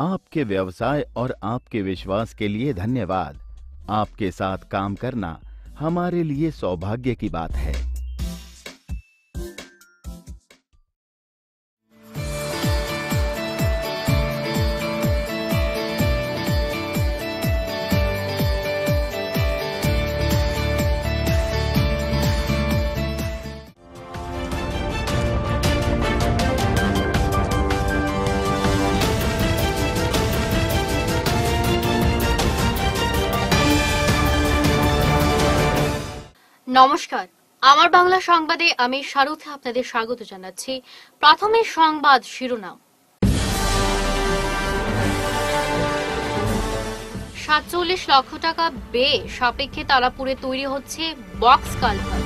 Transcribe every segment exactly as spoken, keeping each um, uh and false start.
आपके व्यवसाय और आपके विश्वास के लिए धन्यवाद। आपके साथ काम करना हमारे लिए सौभाग्य की बात है। নমস্কার, আমার বাংলা সংবাদে আমি শারুথে আপনাদের স্বাগত জানাচ্ছি। প্রথমে সংবাদ শিরোনাম। সাতচল্লিশ লক্ষ টাকা ব্যয়ে সাপেক্ষে তারাপুরে তৈরি হচ্ছে বক্স কালভার্ট।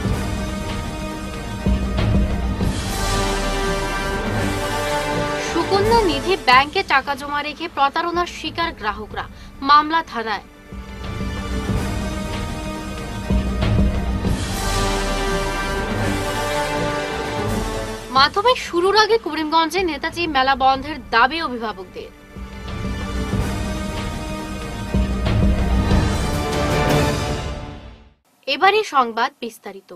সুকন্যা নিধি ব্যাংকে টাকা জমা রেখে প্রতারণার শিকার গ্রাহকরা, মামলা থানায়। মাধ্যমিক শুরুর আগে করিমগঞ্জে নেতাজি মেলা বন্ধের দাবি অভিভাবকদের। এবারে সংবাদ বিস্তারিত।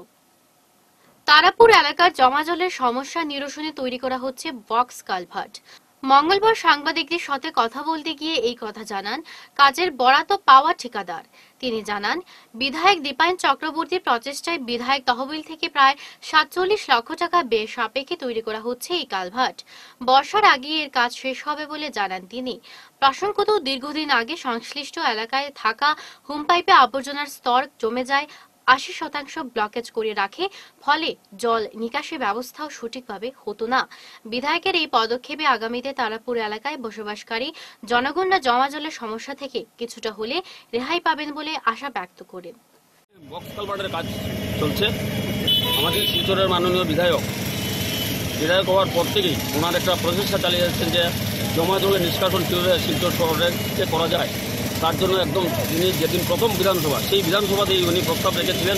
তারাপুর এলাকার জমাজলের সমস্যা নিরসনে তৈরি করা হচ্ছে বক্স কালভার্ট। মঙ্গলবার সাংবাদিকদের সাথে কথা বলতে গিয়ে এই কথা জানান কাজের বরাত পাওয়া ঠিকাদার। তিনি জানান, বিধায়ক দীপায়ন চক্রবর্তীর প্রচেষ্টায় বিধায়ক তহবিল থেকে প্রায় সাতচল্লিশ লক্ষ টাকা ব্যয় সাপেক্ষে তৈরি করা হচ্ছে এই কালভার্ট। বর্ষার আগে এর কাজ শেষ হবে বলে জানান তিনি। প্রসঙ্গত, দীর্ঘদিন আগে সংশ্লিষ্ট এলাকায় থাকা হোম পাইপে আবর্জনার স্তর জমে যায়, আশি শতাংশ ব্লকেজ করে রাখে, ফলে জল নিকাশি ব্যবস্থাও সঠিকভাবে হতো না। বিধায়কের এই পদক্ষেপে আগামীতে তারাপুর এলাকায় বসবাসকারী জনগণরা জমা জলের সমস্যা থেকে কিছুটা হলে রেহাই পাবেন বলে আশা ব্যক্ত করেন। বক্স কালভার্টের কাজ চলছে। আমাদের শিলচরের মাননীয় বিধায়ক বিধায়ক হওয়ার পর থেকেই ওনার একটা প্রচেষ্টা চালিয়ে যাচ্ছেন যে জমা জলের নিষ্কাশন কীভাবে শিলচর শহরে করা যায়, তার জন্য একদম তিনি যেদিন প্রথম বিধানসভা, সেই বিধানসভাতেই উনি প্রস্তাব রেখেছিলেন।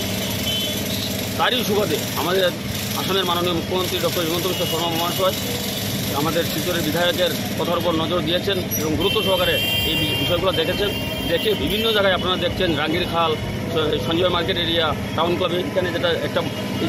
তারই সুবাদে আমাদের আসামের মাননীয় মুখ্যমন্ত্রী ডক্টর হিমন্ত বিশ্ব শর্মা মহাশয় আমাদের শিলচরের বিধায়কের কথার উপর নজর দিয়েছেন এবং গুরুত্ব সহকারে এই বিষয়গুলো দেখেছেন। দেখে বিভিন্ন জায়গায় আপনারা দেখছেন, রাঙ্গির খাল, Sanjay market area, town club, এখানে যেটা একটা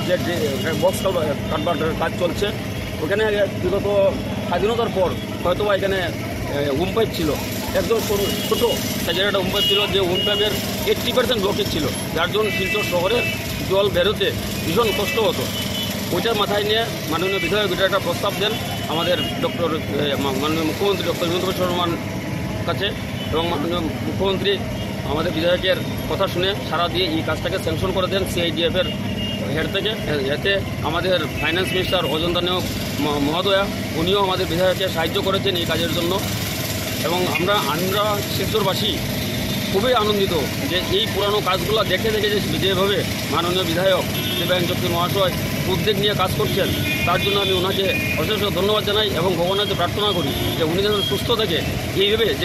বক্স কালভার্টের কাজ চলছে, ওখানে বিগত স্বাধীনতার পর হয়তো এখানে হোম পাইপ ছিল, একদম ছোটো সাইজের একটা হোম পাইপ ছিল, যে হোম পাইপের এইট্টি পার্সেন্ট ব্লকেজ ছিল, যার জন্য শিলচর শহরের জল বেরোতে ভীষণ কষ্ট হতো। ওইটার মাথায় নিয়ে মাননীয় বিধায়ক এটা একটা প্রস্তাব দেন আমাদের ডক্টর মাননীয় মুখ্যমন্ত্রী ডক্টর হিমন্ত বিশ্ব শর্মার কাছে, এবং মাননীয় মুখ্যমন্ত্রী আমাদের বিধায়কের কথা শুনে সারা দিয়ে এই কাজটাকে স্যাংশন করে দেন সিআইডিএফের হেড থেকে। এতে আমাদের ফাইন্যান্স মিনিস্টার অজন্তা নেওগ মহোদয়া, উনিও আমাদের বিধায়ককে সাহায্য করেছেন এই কাজের জন্য। এবং আমরা আমরা শিলচরবাসী খুবই আনন্দিত যে এই পুরানো কাজগুলো দেখে দেখে যে যেভাবে মাননীয় বিধায়ক দীপায়ন চক্রবর্তী মহাশয় উদ্যোগ নিয়ে কাজ করছেন, তার জন্য আমি ওনাকে অশেষ ধন্যবাদ জানাই এবং ভগবানকে প্রার্থনা করি যে উনি যেন সুস্থ থেকে এইভাবে যে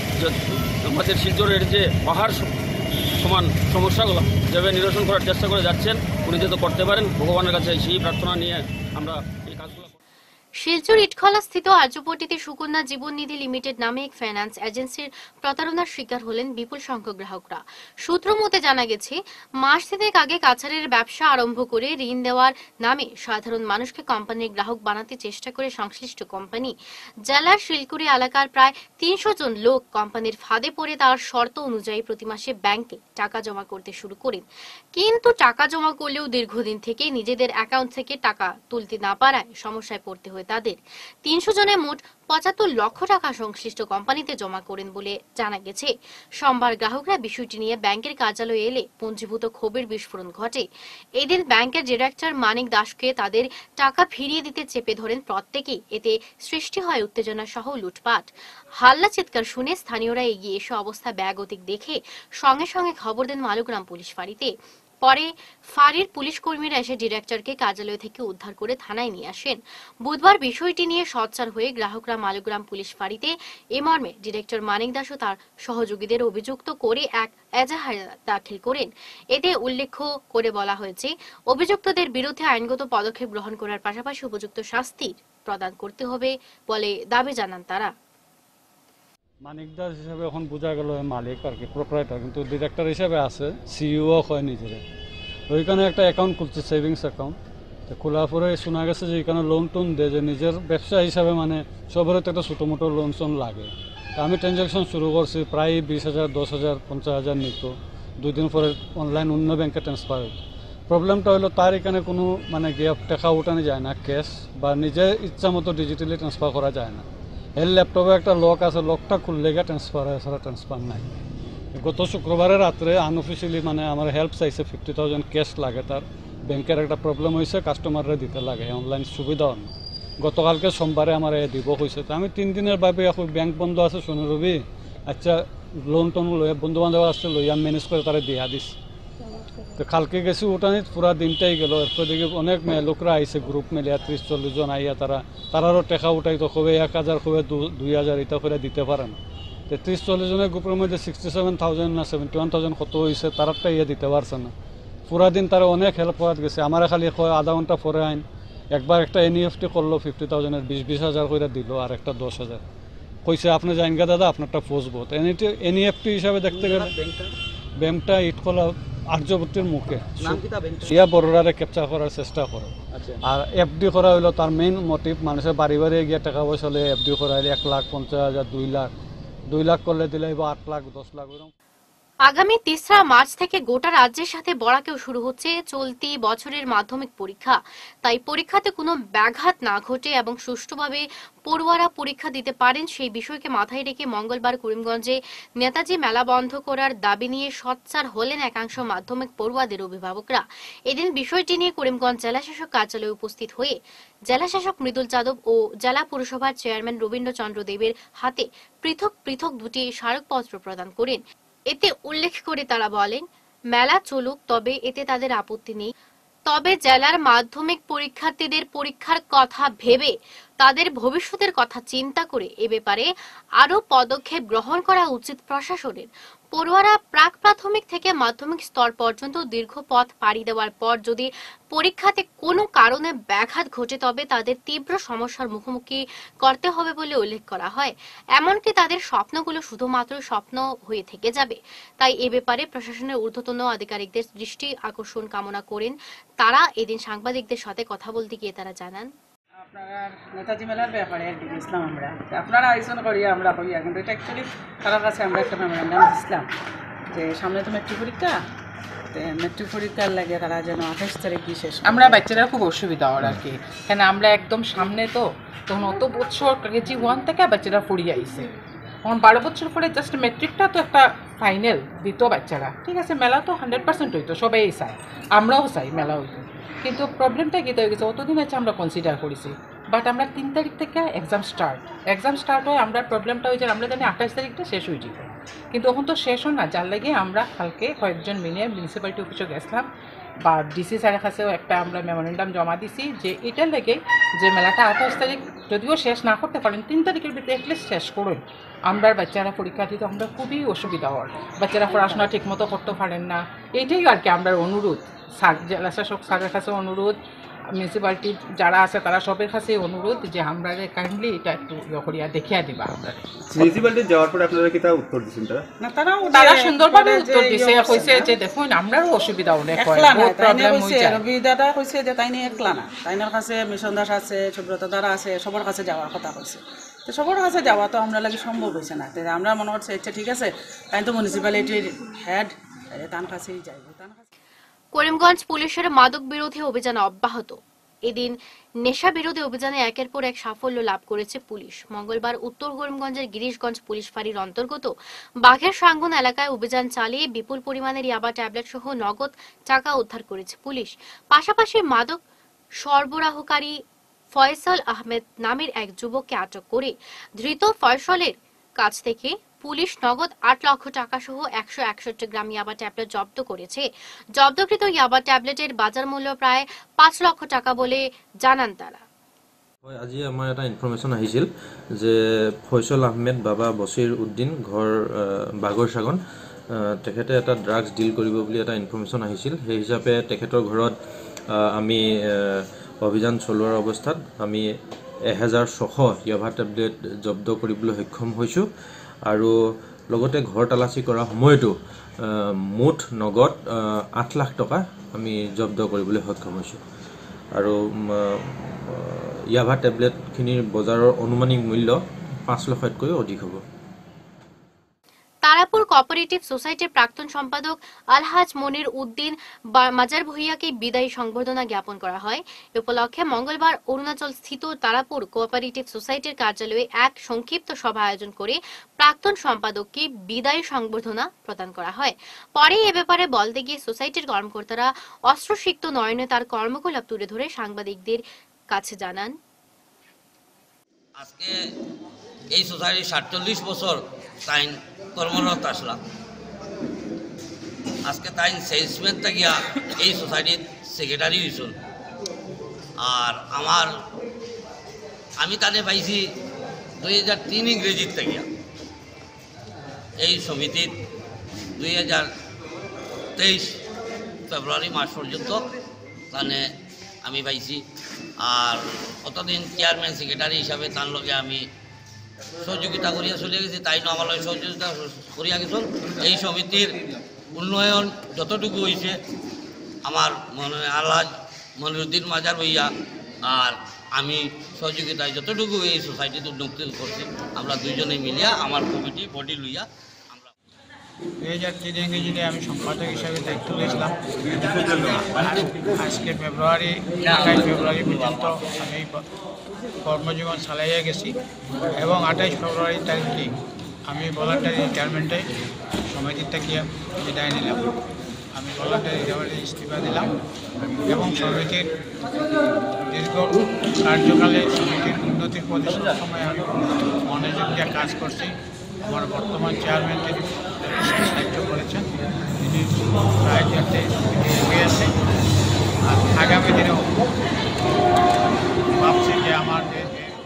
আমাদের শিলচরের যে পাহাড় সমান সমস্যাগুলো যেভাবে নিরসন করার চেষ্টা করে যাচ্ছেন, উনি যাতে করতে পারেন, ভগবানের কাছে সেই প্রার্থনা নিয়ে আমরা এই কাজগুলো। শিলচর ইটখলা স্থিত আর্যপট্টিতে সুকন্যা জীবন নিধি লিমিটেড নামে এক ফাইন্যান্স এজেন্সির প্রতারণার শিকার হলেন বিপুল সংখ্যক গ্রাহকরা। সূত্র মতে জানা গেছে, মাস তিনেক আগে কাছাড়ের ব্যবসা আরম্ভ করে ঋণ দেওয়ার নামে সাধারণ মানুষকে কোম্পানির গ্রাহক বানাতে চেষ্টা করে সংশ্লিষ্ট কোম্পানি। জেলার শিলকুড়ি এলাকার প্রায় তিনশো জন লোক কোম্পানির ফাঁদে পড়ে তার শর্ত অনুযায়ী প্রতি মাসে ব্যাংকে টাকা জমা করতে শুরু করেন। কিন্তু টাকা জমা করলেও দীর্ঘদিন থেকে নিজেদের অ্যাকাউন্ট থেকে টাকা তুলতে না পারায় সমস্যায় পড়তে হয় তাদের। তিনশো জনে মোট পঁচাত্তর লক্ষ টাকা সংশ্লিষ্ট কোম্পানিতে জমা করেন বলে জানা গেছে। সোমবার গ্রাহকরা বিষয়টি নিয়ে ব্যাংকের কার্যালয়ে এলে পঞ্জীভূত ক্ষোভের বিস্ফোরণ ঘটে। এদিন ব্যাংকের ডিরেক্টর মানিক দাসকে তাদের টাকা ফিরিয়ে দিতে চেপে ধরেন প্রত্যেকেই। এতে সৃষ্টি হয় উত্তেজনা সহ লুটপাট। হাল্লা চিৎকার শুনে স্থানীয়রা এগিয়ে এসে অবস্থা ব্যাগতিক দেখে সঙ্গে সঙ্গে খবর দেন মালুগ্রাম পুলিশ ফাঁড়িতে। পরে ফাঁড়ির পুলিশ কর্মীরা এসে ডিরেক্টরকে কার্যালয় থেকে উদ্ধার করে থানায় নিয়ে আসেন। বুধবার বিষয়টি নিয়ে সোচ্চার হয়ে গ্রাহকরা মালুগ্রাম পুলিশ ফাঁড়িতে এ মর্মে ডিরেক্টর মানিক দাস ও তার সহযোগীদের অভিযুক্ত করে এক এজাহার দাখিল করেন। এতে উল্লেখ করে বলা হয়েছে, অভিযুক্তদের বিরুদ্ধে আইনগত পদক্ষেপ গ্রহণ করার পাশাপাশি উপযুক্ত শাস্তি প্রদান করতে হবে বলে দাবি জানান তারা। মানিক দাস হিসাবে এখন বোঝা গেল মালিক আর কি প্রোপ্রাইটার, কিন্তু ডিরেক্টর হিসাবে আছে, সিইও হয় নিজেরা। ওইখানে একটা অ্যাকাউন্ট খুলছে, সেভিংস অ্যাকাউন্ট। তো খোলার পরে শোনা গেছে যে এখানে লোন টোন দেয়, যে নিজের ব্যবসা হিসাবে মানে সবারই তো একটা ছোটো মোটো লোন টোন লাগে। তা আমি ট্রানজ্যাকশন শুরু করছি, প্রায় বিশ হাজার দশ হাজার পঞ্চাশ হাজার নিত। দুই দিন পরে অনলাইন অন্য ব্যাংকে ট্রান্সফার হইত। প্রবলেমটা হলো তার এখানে কোনো মানে গিয়ে টাকা উঠানো যায় না ক্যাশ, বা নিজের ইচ্ছা মতো ডিজিটালি ট্রান্সফার করা যায় না। এর ল্যাপটপে একটা লক আছে, লকটা খুললে গিয়ে ট্রান্সফার হয়, সারা ট্রান্সফার নাই। গত শুক্রবারের রাত্রে আনঅফিসিয়ালি মানে আমার হেল্প চাইছে, ফিফটি থাউজেন্ড ক্যাশ লাগে, তার ব্যাংকের একটা প্রবলেম হয়েছে, কাস্টমাররা দিতে লাগে, অনলাইন সুবিধাও না। গতকালকে সোমবারে আমার এ দিব হয়েছে। তো আমি তিন দিনের বাবে এখন ব্যাংক বন্ধ আছে, শোনো রবি, আচ্ছা লোন টোন লইয়া বন্ধু বান্ধব আসছে, লইয়া ম্যানেজ করে তারা দিয়া দিস। তো কালকে গেছি ওটানি পুরা দিনটাই গেল। এরপর দেখি অনেক মেয়ে লোকরা আইসে, গ্রুপ মিলিয়া ত্রিশ চল্লিশ জন আইয়া, তারা তারারও টেকা উঠাই তো খুবই এক হাজার খুবই দুই হাজার এটা করে দিতে পারে না। তো ত্রিশ চল্লিশ জনের গ্রুপের মধ্যে সিক্সটি সেভেন থাউজেন্ড না সেভেন্টি ওয়ান থাউজেন্ড কত হয়েছে, তারারটা ইয়ে দিতে পারছে না। পুরা দিন তারা অনেক হেল্প করার গেছে। আমার খালি আধা ঘন্টা পরে আইন একবার একটা এনইএফটি করলো, ফিফটি থাউজেন্ডের বিশ বিশ হাজার করে দিল, আর একটা দশ হাজার কইছে আপনি যাইন গা দাদা, আপনারটা পৌঁছবো। এনইএফটি হিসাবে দেখতে গেলে ব্যাংকটা ইটকলা আর্যবর্তীর মুখে ইয়া বড়রারে ক্যাপচার করার চেষ্টা করে। আর এফডি করা হইলো তার মেইন মোটিভ, মানুষের বাড়ি বাড়ি গিয়ে টাকা পয়সা হলে এফডি করা হলে এক লাখ পঞ্চাশ হাজার দুই লাখ দুই লাখ করলে দিলে আট লাখ দশ লাখ। আগামী তেসরা মার্চ থেকে গোটা রাজ্যের সাথে বরাকেও শুরু হচ্ছে চলতি বছরের মাধ্যমিক পরীক্ষা। তাই পরীক্ষাতে কোনো ব্যাঘাত না ঘটে এবং সুষ্ঠুভাবে পড়ুয়ারা পরীক্ষা দিতে পারেন সেই বিষয়কে মাথায় রেখে মঙ্গলবার করিমগঞ্জে নেতাজি মেলা বন্ধ করার দাবি নিয়ে সোচ্চার হলেন একাংশ মাধ্যমিক পড়ুয়াদের অভিভাবকরা। এদিন বিষয়টি নিয়ে করিমগঞ্জ জেলাশাসক কার্যালয়ে উপস্থিত হয়ে জেলাশাসক মৃদুল যাদব ও জেলা পুরসভার চেয়ারম্যান রবীন্দ্রচন্দ্র দেবের হাতে পৃথক পৃথক দুটি স্মারকপত্র প্রদান করেন। এতে উল্লেখ করে তারা বলেন, মেলা চলুক, তবে এতে তাদের আপত্তি নেই, তবে জেলার মাধ্যমিক পরীক্ষার্থীদের পরীক্ষার কথা ভেবে তাদের ভবিষ্যতের কথা চিন্তা করে এ ব্যাপারে আরো পদক্ষেপ গ্রহণ করা উচিত প্রশাসনের। পড়ুয়ারা প্রাক প্রাথমিক থেকে মাধ্যমিক স্তর পর্যন্ত দীর্ঘ পথ পাড়ি দেওয়ার পর যদি পরীক্ষাতে কোনো কারণে ব্যাঘাত ঘটে তবে তাদের তীব্র সমস্যার মুখোমুখি করতে হবে বলে উল্লেখ করা হয়। এমনকি তাদের স্বপ্নগুলো শুধুমাত্র স্বপ্ন হয়ে থেকে যাবে। তাই এ ব্যাপারে প্রশাসনের ঊর্ধ্বতন আধিকারিকদের দৃষ্টি আকর্ষণ কামনা করেন তারা। এদিন সাংবাদিকদের সাথে কথা বলতে গিয়ে তারা জানান, আপনারা নেতাজি মেলার ব্যাপারে একদিন ইসলাম আমরা আপনারা আয়োজন করি আমরা করিয়া, কিন্তু এটা অ্যাকচুয়ালি তার কাছে আমরা একটা মেমোরেন্ডাম দিচ্ছিলাম যে সামনে তো মেট্রিক পরীক্ষা, মেট্রিক পরীক্ষার লাগে তারা যেন আঠাশ তারিখ বিশেষ আমরা বাচ্চারা খুব অসুবিধা হয় আর কি, কেন আমরা একদম সামনে তো তখন অত বছর কেজি ওয়ান থেকে বাচ্চারা পড়িয়ে আইছে, তখন বারো বছর পরে জাস্ট মেট্রিকটা তো একটা ফাইনাল দিত বাচ্চারা, ঠিক আছে। মেলা তো হান্ড্রেড পার্সেন্ট হইতো, সবাই চায়, আমরাও চাই মেলা হইতো, কিন্তু প্রবলেমটা কী হয়ে গেছে, অতদিন আছে আমরা কনসিডার করেছি, বাট আমরা তিন তারিখ থেকে এক্সাম স্টার্ট এক্সাম স্টার্ট হয়, আমরা প্রবলেমটা হয়ে যায় আমরা জানি আঠাশ তারিখটা শেষ হয়ে যাবে, কিন্তু এখন তো শেষ হয় না, যার লাগে আমরা কালকে কয়েকজন মিলে মিউনিসিপ্যালিটি অফিসে গেছিলাম বা ডিসি স্যারের কাছেও একটা আমরা মেমোরেন্ডাম জমা দিছি যে এটার লেগে যে মেলাটা আঠাশ তারিখ যদিও শেষ না করতে পারেন, তিন তারিখের ভিতরে এটলিস্ট শেষ করুন। আমরা বাচ্চারা পরীক্ষা দিতে আমরা খুবই অসুবিধা হয়, বাচ্চারা পড়াশোনা ঠিকমতো করতে পারেন না, এইটাই আর কি আমরা অনুরোধ স্যার, জেলা শাসক স্যারের কাছে অনুরোধ, মিউনিসিপ্যালিটি যারা আছে তারা সবের কাছে অনুরোধ যে আমরা কাইন্ডলি এটা একটু ইয়ে করিয়া দেখিয়া দিবা। আমরা মিউনিসিপ্যালিটি যাওয়ার পরে আপনারা কি তা উত্তর দিচ্ছেন? তারা না তারাও তারা সুন্দরভাবে উত্তর দিছে, কইছে যে দেখুন আমরাও অসুবিধা অনেক হয়, বহুত প্রবলেম হইছে। রবি দাদা কইছে যে তাই নিয়ে একলা না, তাইনার কাছে মিশন দাস আছে, সুব্রত দাদা আছে, সবার কাছে যাওয়ার কথা কইছে। তো সবার কাছে যাওয়া তো আমরা লাগে সম্ভব হয়েছে না, আমরা মনে করছি আচ্ছা ঠিক আছে, তাই তো মিউনিসিপ্যালিটির হেড তার কাছেই যাইব। করিমগঞ্জ পুলিশের মাদক বিরোধী অভিযান অব্যাহত। এদিন নেশা বিরোধী অভিযানে একের পর এক সাফল্য লাভ করেছে পুলিশ। মঙ্গলবার উত্তর করিমগঞ্জের গিরিশগঞ্জ পুলিশ ফাঁড়ির অন্তর্গত বাঘের সাঙ্গন এলাকায় অভিযান চালিয়ে বিপুল পরিমাণের ইয়াবা ট্যাবলেট সহ নগদ টাকা উদ্ধার করেছে পুলিশ। পাশাপাশি মাদক সরবরাহকারী ফয়সাল আহমেদ নামের এক যুবককে আটক করে ধৃত ফয়সলের কাছ থেকে পুলিশ নগদ আট লক্ষ টাকা সহ একশো একষট্টি গ্রাম ইয়াবা ট্যাবলেট জব্দ করেছে। জব্দকৃত ইয়াবা ট্যাবলেটের বাজার মূল্য প্রায় পাঁচ লক্ষ টাকা বলে জানান তারা। আজি আমাৰ এটা ইনফৰমেশ্যন আহিছিল যে ফয়সল আহমেদ বাবা বছিৰ উদ্দিন ঘৰ বাগৰ সাগন, তেখেতে এটা ড্ৰাগছ ডিল কৰিব বুলি এটা ইনফৰমেশ্যন আহিছিল। সেই হিচাপে তেখেতৰ ঘৰত আমি অভিযান চলোৱাৰ অৱস্থাত আমি এহেজাৰ ছশ ইয়াবা টেবলেট জব্দ কৰিবলৈ সক্ষম হৈছোঁ আৰু লগতে ঘৰ তালাচী কৰাৰ সময়তো মুঠ নগদ আঠ লাখ টকা আমি জব্দ কৰিবলৈ সক্ষম হৈছোঁ আৰু ইয়াভা টেবলেটখিনিৰ বজাৰৰ অনুমানিক মূল্য পাঁচ লাখতকৈও অধিক হ'ব। তারাপুর কোঅপারেটিভ সোসাইটির প্রাক্তন সম্পাদক আলহাজ মনির উদ্দিন মাজার ভুইয়াকে বিদায়ী সংবর্ধনা জ্ঞাপন করা হয়। এ উপলক্ষে মঙ্গলবার অরুণাচল স্থিত তারাপুর কোঅপারেটিভ সোসাইটির কার্যালয়ে এক সংক্ষিপ্ত সভা আয়োজন করে প্রাক্তন সম্পাদককে বিদায়ী সংবর্ধনা প্রদান করা হয়। পরে এ ব্যাপারে বলতে গিয়ে সোসাইটির কর্মকর্তারা অস্ত্রসিক্ত নয়নে তার কর্মকলাপ তুলে ধরে সাংবাদিকদের কাছে জানান, আজকে এই সোসাইটির সাতচল্লিশ বছর তাইন কর্মরত আসলাম। আজকে তাইন সেলসম্যান থাকিয়া এই সোসাইটির সেক্রেটারি হয়েছিল। আর আমার আমি তাদের পাইছি দুই হাজার তিন ইংরেজির থাকিয়া এই সমিতির দুই হাজার তেইশ ফেব্রুয়ারি মাস পর্যন্ত তানে আমি পাইছি। আর কতদিন চেয়ারম্যান সেক্রেটারি হিসাবে তার লগে আমি সহযোগিতা করিয়া চলে গেছি, তাই না আমার সহযোগিতা করিয়া গেছিল। এই সমিতির উন্নয়ন যতটুকু হয়েছে আমার মনে আলহাজ মনিরুদ্দিন মাজার ভাইয়া আর আমি সহযোগিতায় যতটুকু এই সোসাইটিতে উন্নতি করছি আমরা দুইজনে মিলিয়া আমার কমিটি বডি লইয়া আমরা দুই হাজার তিন ইংরেজিতে আমি সম্পাদক হিসাবে দায়িত্ব নিয়েছিলাম। আজকে ফেব্রুয়ারি আঠাইশ ফেব্রুয়ারি পর্যন্ত আমি কর্মজীবন চালাইয়া গেছি এবং আঠাইশ ফেব্রুয়ারি তারিখে আমি ভলান্টারি রিটায়ারমেন্টে সমিতির থেকে বিদায় নিলাম। আমি ভলান্টারি রিটায়ারমেন্টে ইস্তফা দিলাম এবং সমিতির দীর্ঘ কার্যকালে সমিতির উন্নতির প্রতিষ্ঠার সময় আমি মনোযোগ দিয়ে কাজ করছি। আমার বর্তমান চেয়ারম্যান তিনি সাহায্য করেছেন, তিনি প্রায় যাতে গিয়েছে। আর আগামী দিনেও ভাবছি যে আমার যে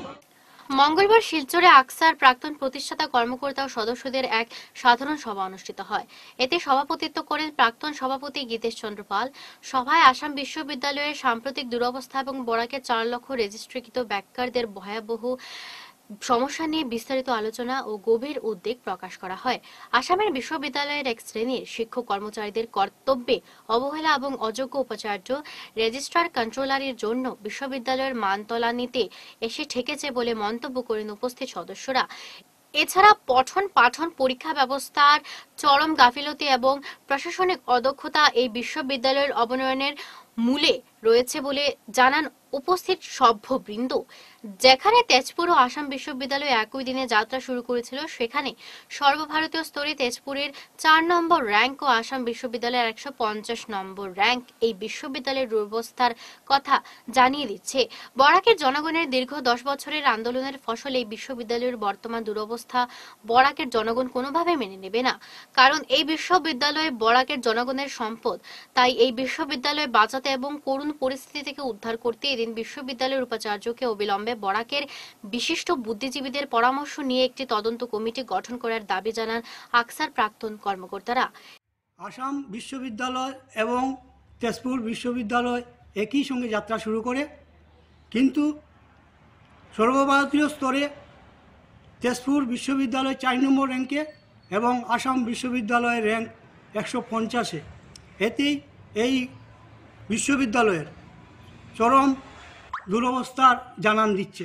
মঙ্গলবার শিলচরে আকসার প্রাক্তন প্রতিষ্ঠাতা কর্মকর্তা ও সদস্যদের এক সাধারণ সভা অনুষ্ঠিত হয়। এতে সভাপতিত্ব করেন প্রাক্তন সভাপতি গীতেশ চন্দ্র পাল। সভায় আসাম বিশ্ববিদ্যালয়ের সাম্প্রতিক দুরবস্থা এবং বরাকের চার লক্ষ রেজিস্ট্রিকৃত বেকারদের ভয়াবহ সমস্যা নিয়ে বিস্তারিত আলোচনা ও গভীর উদ্বেগ প্রকাশ করা হয়। আসামের বিশ্ববিদ্যালয়ের এক শ্রেণীর শিক্ষক কর্মচারীদের কর্তব্যে অবহেলা এবং অযোগ্য উপাচার্য রেজিস্ট্রার কন্ট্রোলারের জন্য বিশ্ববিদ্যালয়ের মানতলানিতে এসে ঠেকেছে বলে মন্তব্য করেন উপস্থিত সদস্যরা। এছাড়া পঠন পাঠন পরীক্ষা ব্যবস্থার চরম গাফিলতি এবং প্রশাসনিক অদক্ষতা এই বিশ্ববিদ্যালয়ের অবনয়নের মূলে রয়েছে বলে জানান উপস্থিত সভ্যবৃন্দ। যেখানে তেজপুর ও আসাম বিশ্ববিদ্যালয় একই দিনে যাত্রা শুরু করেছিল, সেখানে সর্বভারতীয় স্তরে তেজপুরের চার নম্বর র্যাঙ্ক ও আসাম বিশ্ববিদ্যালয়ের একশো পঞ্চাশ নম্বর র্যাঙ্ক এই বিশ্ববিদ্যালয়ের দুরবস্থার কথা জানিয়ে দিচ্ছে। বরাকের জনগণের দীর্ঘ দশ বছরের আন্দোলনের ফসল এই বিশ্ববিদ্যালয়ের বর্তমান দুরবস্থা বরাকের জনগণ কোনোভাবে মেনে নেবে না। কারণ এই বিশ্ববিদ্যালয় বরাকের জনগণের সম্পদ। তাই এই বিশ্ববিদ্যালয় বাঁচাতে এবং করুণ পরিস্থিতি থেকে উদ্ধার করতে এদিন বিশ্ববিদ্যালয়ের উপাচার্যকে অবিলম্বে বরাকের বিশিষ্ট বুদ্ধিজীবীদের পরামর্শ নিয়ে একটি তদন্ত কমিটি গঠন করার দাবি জানান আকসার প্রাক্তন কর্মকর্তারা। আসাম বিশ্ববিদ্যালয় এবং তেজপুর বিশ্ববিদ্যালয় একই সঙ্গে যাত্রা শুরু করে, কিন্তু সর্বভারতীয় স্তরে তেজপুর বিশ্ববিদ্যালয় চার নম্বর র্যাঙ্কে এবং আসাম বিশ্ববিদ্যালয়ের র্যাঙ্ক একশো পঞ্চাশে। এতেই এই বিশ্ববিদ্যালয়ের চরম দুরবস্থার জানান দিচ্ছে।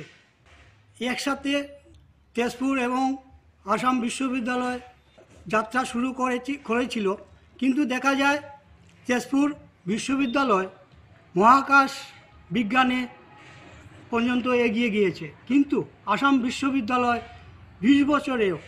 একসাথে তেজপুর এবং আসাম বিশ্ববিদ্যালয় যাত্রা শুরু করেছি করেছিল কিন্তু দেখা যায় তেজপুর বিশ্ববিদ্যালয় মহাকাশ বিজ্ঞানে পর্যন্ত এগিয়ে গিয়েছে, কিন্তু আসাম বিশ্ববিদ্যালয় বিশ বছরেও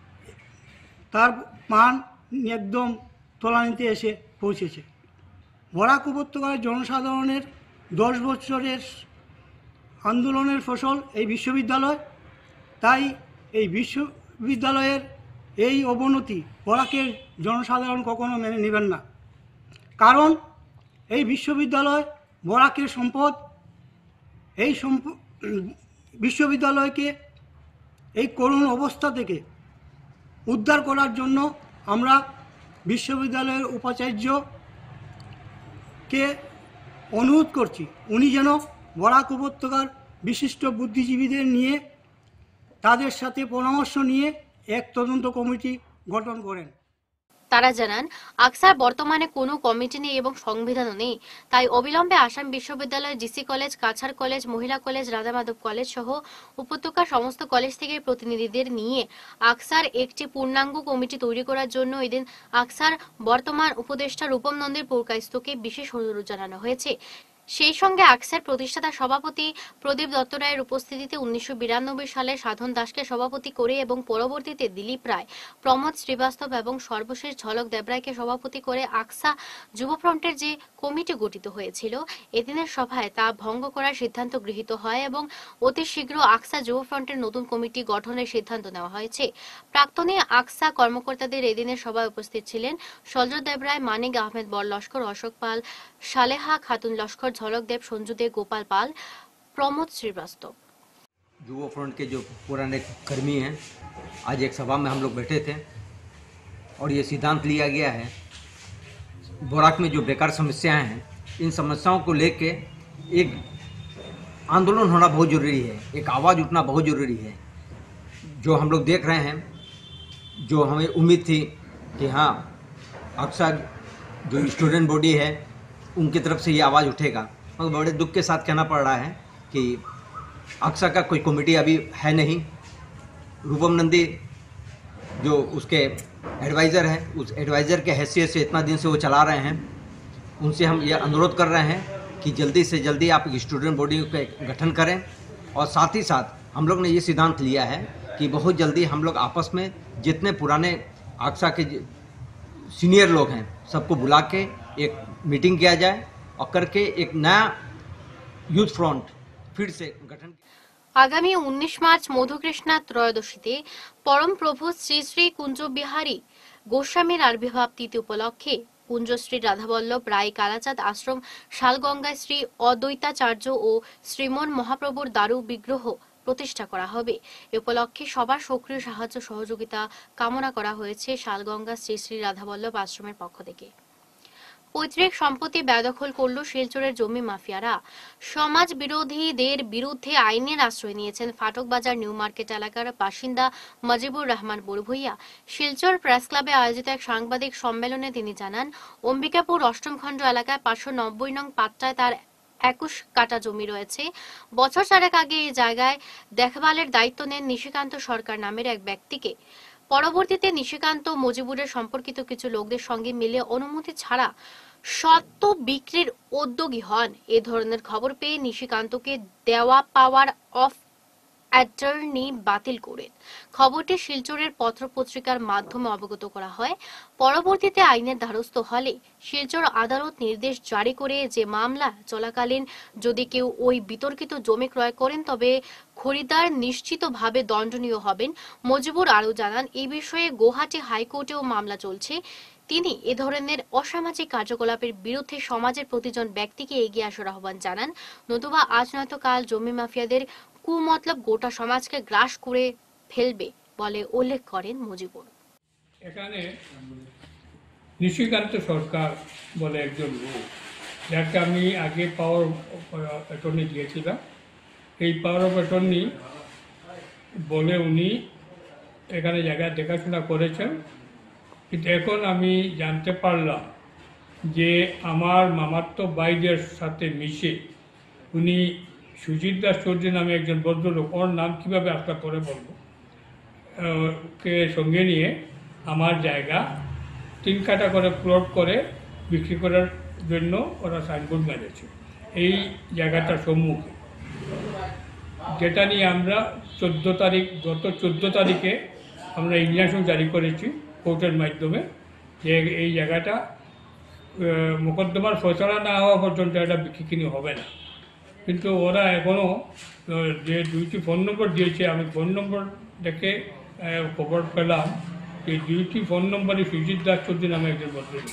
তার মান একদম তলানিতে এসে পৌঁছেছে। বরাক উপত্যকার জনসাধারণের দশ বছরের আন্দোলনের ফসল এই বিশ্ববিদ্যালয়। তাই এই বিশ্ববিদ্যালয়ের এই অবনতি বরাকের জনসাধারণ কখনো মেনে নেবেন না। কারণ এই বিশ্ববিদ্যালয় বরাকের সম্পদ। এই বিশ্ববিদ্যালয়কে এই করুণ অবস্থা থেকে উদ্ধার করার জন্য আমরা বিশ্ববিদ্যালয়ের উপাচার্যকে অনুরোধ করছি, উনি যেন বরাক উপত্যকার বিশিষ্ট বুদ্ধিজীবীদের নিয়ে তাদের সাথে পরামর্শ নিয়ে এক তদন্ত কমিটি গঠন করেন। তারা জানান আকসার বর্তমানে কোনো কমিটি নেই এবং সংবিধানও নেই, তাই অবিলম্বে আসাম বিশ্ববিদ্যালয়, ডিসি কলেজ, কাছাড় কলেজ, মহিলা কলেজ, রাধা মাধব কলেজ সহ উপত্যকার সমস্ত কলেজ থেকে প্রতিনিধিদের নিয়ে আকসার একটি পূর্ণাঙ্গ কমিটি তৈরি করার জন্য এদিন আকসার বর্তমান উপদেষ্টা রূপম নন্দীর পুরকায়স্থকে বিশেষ অনুরোধ জানানো হয়েছে। সেই সঙ্গে আকসার প্রতিষ্ঠাতা সভাপতি প্রদীপ দত্ত রায়ের উপস্থিতিতে উনিশশো বিরানব্বই সালে সাধন দাসকে সভাপতি করে এবং পরবর্তীতে দিলীপ রায়, প্রমোদ শ্রীবাস্তব এবং সর্বশেষ ঝলক দেবরায়কে সভাপতি করে আকসা যুবফ্রন্টের যে কমিটি গঠিত হয়েছিল, এদিনের সভায় তা ভঙ্গ করার সিদ্ধান্ত গৃহীত হয় এবং অতি শীঘ্র আকসা যুবফ্রন্টের নতুন কমিটি গঠনের সিদ্ধান্ত নেওয়া হয়েছে। প্রাক্তনী আকসা কর্মকর্তাদের এদিনের সভায় উপস্থিত ছিলেন সলজত দেবরায়, মানিক আহমেদ বর লস্কর, অশোক পাল, সালেহা খাতুন লস্কর, झलक देव, संजू देव, गोपाल पाल, प्रमोद श्रीवास्तव। युवा फ्रंट के जो पुराने कर्मी हैं, आज एक सभा में हम लोग बैठे थे और ये सिद्धांत लिया गया है बोराक में जो बेकार समस्याएं हैं, इन समस्याओं को लेके एक आंदोलन होना बहुत ज़रूरी है, एक आवाज़ उठना बहुत ज़रूरी है। जो हम लोग देख रहे हैं, जो हमें उम्मीद थी कि हाँ अक्सर जो स्टूडेंट बॉडी है उनकी तरफ से ये आवाज़ उठेगा, मगर बड़े दुख के साथ कहना पड़ रहा है कि अक्सर का कोई कमेटी अभी है नहीं। रूपम नंदी जो उसके एडवाइज़र हैं, उस एडवाइज़र के हैसियत से इतना दिन से वो चला रहे हैं, उनसे हम ये अनुरोध कर रहे हैं कि जल्दी से जल्दी आप एक स्टूडेंट बॉडी का गठन करें। और साथ ही साथ हम लोग ने ये सिद्धांत लिया है कि बहुत जल्दी हम लोग आपस में जितने पुराने अक्सा के सीनियर लोग हैं सबको बुला के एक मीटिंग किया जाए और करके एक नया यूथ फ्रंट फिर से गठन। आगामी उन्नीस मार्च मधुकृष्णा त्रयोदशीते परम प्रभु श्री श्री कुंज बिहारी गोस्वामीर आविर्भाव तिथि उपलक्षे कुंजश्री राधावल्लभ राय कालाचाँद आश्रम शालगंगाय श्री अद्वैताचार्य और श्रीमन महाप्रभुर दारु विग्रह प्रतिष्ठा करा होबे। ए उपलक्षे सबार सक्रिय साहाय्य सहयोगिता कामना करा हयेछे शालगंगा श्री श्री राधावल्लभ आश्रमेर पक्ष थेके। पैतृक सम्पत्ति बेदखल करल শিলচরের জমি মাফিয়ারা। সমাজ বিরোধীদের বিরুদ্ধে আইনের আশ্রয় নিয়েছেন ফাটকবাজার নিউ মার্কেট এলাকার বাসিন্দা মজিবুর রহমান বড়ভূইয়া। শিলচর প্রেস ক্লাবে আয়োজিত এক সাংবাদিক সম্মেলনে তিনি জানান, অম্বিকাপুর অষ্টম খণ্ড এলাকায় পাঁচশো নব্বই নং পাট্টায় তার একুশ কাটা জমি রয়েছে। বছর চারেক আগে এই জায়গায় দেখভালের দায়িত্ব নেন নিশিকান্ত সরকার নামের এক ব্যক্তিকে। পরবর্তীতে নিশিকান্ত মজিবুরের সম্পর্কিত কিছু লোকদের সঙ্গে মিলে অনুমতি ছাড়া সত্ত্ব বিক্রির উদ্যোগী হন। এ ধরনের খবর পেয়ে নিশিকান্তকে দেওয়া পাওয়ার অফ অ্যাটর্নি বাতিল করেন। খবরটি শিলচরের পত্রপত্রিকার মাধ্যমে অবগত করা হয়। পরবর্তীতে আইনের দ্বারস্থ হলে শিলচর আদালত নির্দেশ জারি করে যে মামলা চলাকালীন যদি কেউ ওই বিতর্কিত জমি ক্রয় করেন তবে খরিদার নিশ্চিতভাবে দণ্ডনীয় হবেন। মজিবুর আরও জানান, এই বিষয়ে গুয়াহাটি হাইকোর্টেও মামলা চলছে। তিনি এ ধরনের অসামাজিক কার্যকলাপের বিরুদ্ধে সমাজের প্রতিজন ব্যক্তিকে এগিয়ে আসার আহ্বান জানান, নতুবা আজ নয়তো কাল জমি মাফিয়াদের কুমতলব গোটা সমাজকে গ্রাস করে ফেলবে বলে উল্লেখ করেন মজিবুর। এখানে নিশিকান্ত সরকার বলে একজন লোক, যাকে আমি আগে পাওয়ার অ্যাটর্নি দিয়েছিলাম, এই পাওয়ার অফ অ্যাটর্নি বলে উনি এখানে জায়গা দেখাশোনা করেছেন। কিন্তু এখন আমি জানতে পারলাম যে আমার মামাতো ভাইদের সাথে মিশে উনি সুজিত দাস চৌধুরী নামে একজন ভদ্রলোক, ওর নাম কীভাবে আপনার পরে বলবো, কে সঙ্গে নিয়ে আমার জায়গা তিন কাটা করে প্লট করে বিক্রি করার জন্য ওরা সাইনবোর্ড মেরেছে এই জায়গাটার সম্মুখে, যেটা নিয়ে আমরা চোদ্দো তারিখ গত চোদ্দো তারিখে আমরা ইনজাংশন জারি করেছি কোর্টের মাধ্যমে যে এই জায়গাটা মোকদ্দমার ফয়সলা না হওয়া পর্যন্ত এটা বিক্রি কিনে হবে না। কিন্তু ওরা এখনও যে দুইটি ফোন নম্বর দিয়েছে, আমি ফোন নম্বর দেখে খবর পেলাম যে দুইটি ফোন নম্বরই সুজিত দাস চৌধুরী নামে একজন ভদ্রলোক।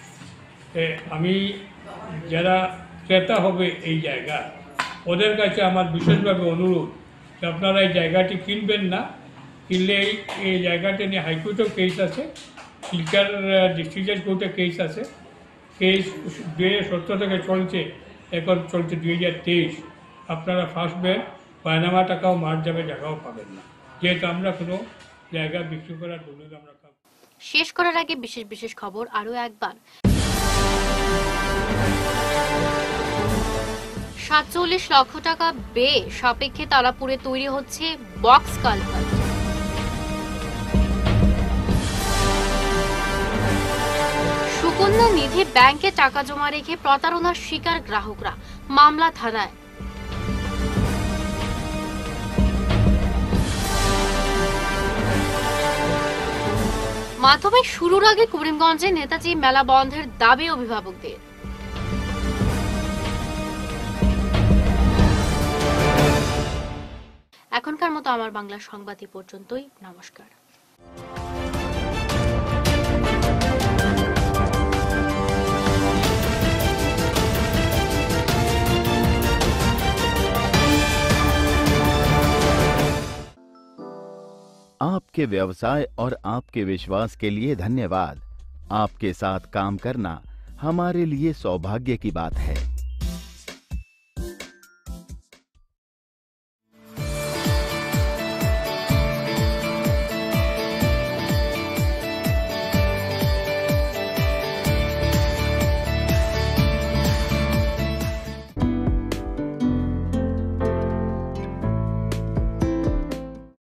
আমি যারা ক্রেতা হবে এই জায়গা, ওদের কাছে আমার বিশেষভাবে অনুরোধ যে আপনারা এই জায়গাটি কিনবেন না। কিনলে এই এই জায়গাটি নিয়ে হাইকোর্টেও কেস আছে, শিলচর ডিস্ট্রিক্ট জাজ কোর্টে কেস আছে। কেস দুই হাজার সতেরো থেকে চলছে, এখন চলছে দুই হাজার তেইশ। আপনারা ফার্স্ট ব্যাংক পায়নামা টাকাও মার যাবে টাকাও পাবেন না, যেহেতু আমরা কোনো জায়গা বিক্রি করার দলিল আমরা পাবো। শেষ করার আগে বিশেষ বিশেষ খবর আরো একবার। সাতচল্লিশ লক্ষ টাকা ব্যয়ে সাপেক্ষে তারাপুরে তৈরি হচ্ছে বক্স কালভার্ট। সুকন্যা নিধি ব্যাংকে টাকা জমা রেখে প্রতারণার শিকার গ্রাহকরা, মামলা থানায়। মাধ্যমিক শুরুর আগে করিমগঞ্জে নেতাজি মেলা বন্ধের দাবি অভিভাবকদের। এখনকার মতো আমার বাংলা সংবাদ এই পর্যন্তই। নমস্কার। आपके व्यवसाय और आपके विश्वास के लिए धन्यवाद। आपके साथ काम करना हमारे लिए सौभाग्य की बात है।